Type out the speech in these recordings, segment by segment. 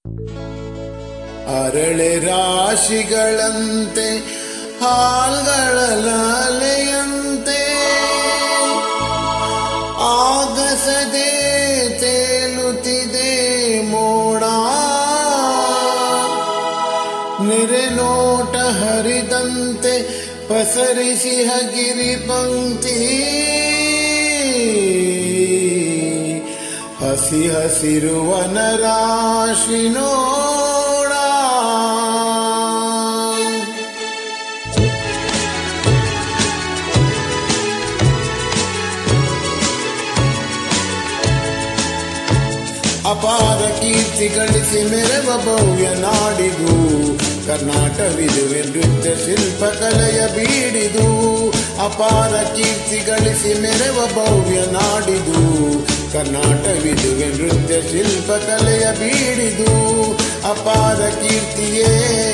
ಅರಳೆ ರಾಶಿಗಳಂತೆ ಹಾಲ್ಗಳ ಲಾಲೆಯಂತೆ ಆಗಸದೆ ತೇಲುತ್ತಿದೆ ಮೋಡ ನೆರೆನೋಟ ಹರಿದಂತೆ ಪಸರಿಸಿ ಹಗಿರಿ ಪಂಕ್ತಿ ಹಸಿ ಹಸಿರುವನ ರಾಶಿ ನೋಡ ಅಪಾರ ಕೀರ್ತಿ ಗಳಿಸಿ ಮೆರವ ಭವ್ಯ ನಾಡಿದು ಕರ್ನಾಟವಿದುವೆ ನೃತ್ಯ ಶಿಲ್ಪ ಕಲೆಯ ಬೀಡಿದು. ಅಪಾರ ಕೀರ್ತಿ ಗಳಿಸಿ ಮೆರವ ಭವ್ಯ ನಾಡಿದು ಕರ್ನಾಟವಿದುವೆ ನೃತ್ಯ ಶಿಲ್ಪ ಕಲೆಯ ಬೀಡಿದು. ಅಪಾರ ಕೀರ್ತಿಯೇ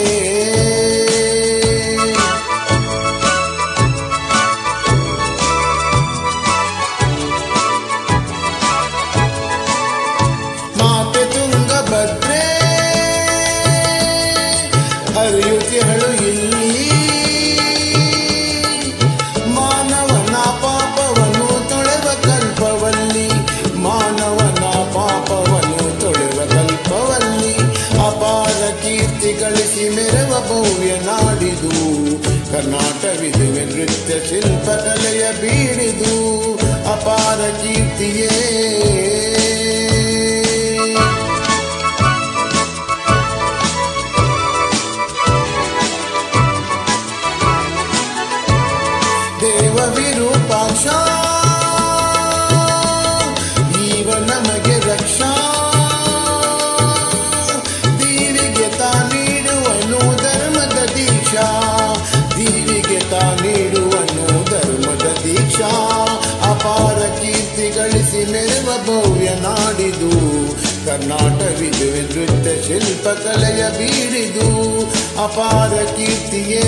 ಮಾತೆ ತುಂಗಭದ್ರೆ ಹರಿಯುತ್ತಿಹಳು ಇಲ್ಲಿ ಮಾನವನ ಪಾಪವನ್ನು ತೊಳೆವ ಕಲ್ಪವಲ್ಲಿ ಮಾನವನ ಪಾಪವನ್ನು ತೊಳೆವ ಕಲ್ಪವಲ್ಲಿ. ಅಪಾರ ಕೀರ್ತಿ ಗಳಿಸಿ ಮೆರವ ಭವ್ಯ ನಾಡಿದು ಕರ್ನಾಟವಿದುವೆ ನೃತ್ಯ ಶಿಲ್ಪ ಕಲೆಯ ಬೀಡಿದು. ಅಪಾರ ಕೀರ್ತಿಯೇ ದೇವ ವಿರೂಪಾಕ್ಷ ಈವ ನಮಗೆ ರಕ್ಷಾ ದೀವಿಗೆ ತಾ ನೀಡುವನು ಧರ್ಮದ ದೀಕ್ಷಾ ದೀವಿಗೆ ತಾ ನೀಡುವನು ಧರ್ಮದ ದೀಕ್ಷಾ. ಅಪಾರ ಕೀರ್ತಿ ಗಳಿಸಿ ಮೆರವ ಭವ್ಯ ನಾಡಿದು ಕರ್ನಾಟವಿದುವೆ ನೃತ್ಯ ಶಿಲ್ಪ ಕಲೆಯ ಬೀಡಿದು. ಅಪಾರ ಕೀರ್ತಿಯೇ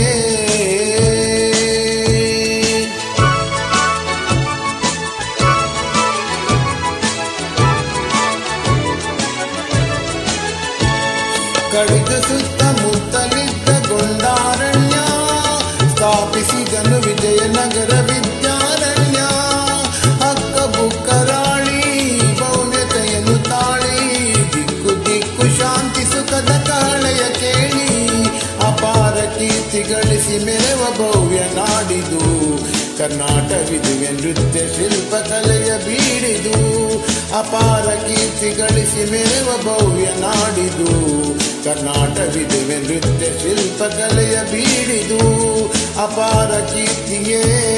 ಕಡಿದ ಸುತ್ತಮುತ್ತಲಿದ್ದ ಗೊಂಡಾರಣ್ಯ ಸ್ಥಾಪಿಸಿದನು ವಿಜಯನಗರ ವಿದ್ಯಾರಣ್ಯ. ಹಕ್ಕ ಬುಕ್ಕರಾಳಿ ಭವ್ಯತೆಯನ್ನು ತಾಳಿ ದಿಕ್ಕು ದಿಕ್ಕು ಶಾಂತಿ ಸುಖದ ಕಾಳೆಯ ಕೇಳಿ. ಅಪಾರ ಕೀರ್ತಿ ಗಳಿಸಿ ಮೆರವ ಭವ್ಯ ನಾಡಿದು ಕರ್ನಾಟವಿದುವೆ ನೃತ್ಯ ಶಿಲ್ಪ ಕಲೆಯ ಬೀಡಿದು. ಅಪಾರ ಕೀರ್ತಿ ಗಳಿಸಿ ಮೆರವ ಭವ್ಯ ನಾಡಿದು ಕರ್ನಾಟವಿದುವೆ ನೃತ್ಯ ಶಿಲ್ಪ ಕಲೆಯ ಬೀಡಿದು. ಅಪಾರ ಕೀರ್ತಿಯೇ